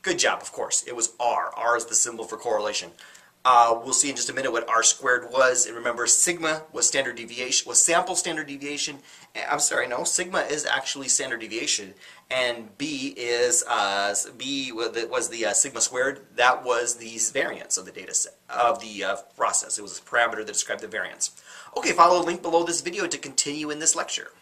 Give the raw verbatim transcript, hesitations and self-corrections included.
Good job, of course. It was R. R is the symbol for correlation. Uh, we'll see in just a minute what R squared was. And remember, sigma was standard deviation, was sample standard deviation. I'm sorry, no, sigma is actually standard deviation, and B is uh, B was the uh, sigma squared. That was the variance of the data set of the uh, process. It was a parameter that described the variance. Okay, follow the link below this video to continue in this lecture.